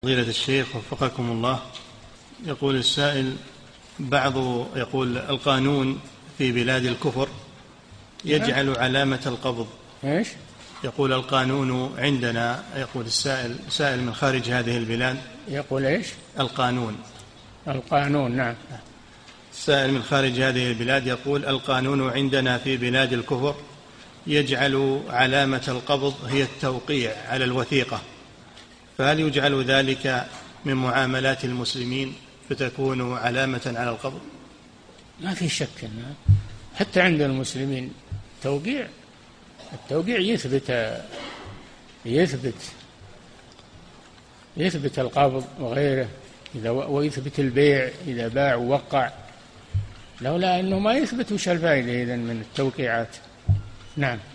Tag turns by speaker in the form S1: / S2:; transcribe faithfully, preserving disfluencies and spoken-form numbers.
S1: فضيلة الشيخ وفقكم الله، يقول السائل: بعض يقول القانون في بلاد الكفر يجعل علامة القبض.
S2: إيش؟
S1: يقول القانون عندنا، يقول السائل سائل من خارج هذه البلاد،
S2: يقول إيش؟
S1: القانون
S2: القانون، نعم.
S1: السائل من خارج هذه البلاد يقول: القانون عندنا في بلاد الكفر يجعل علامة القبض هي التوقيع على الوثيقة، فهل يجعل ذلك من معاملات المسلمين فتكون علامة على القبض؟
S2: ما في شك أنه حتى عند المسلمين توقيع التوقيع يثبت يثبت يثبت القبض وغيره، إذا ويثبت البيع إذا باع ووقع. لولا أنه ما يثبت وش الفائدة إذن من التوقيعات؟ نعم.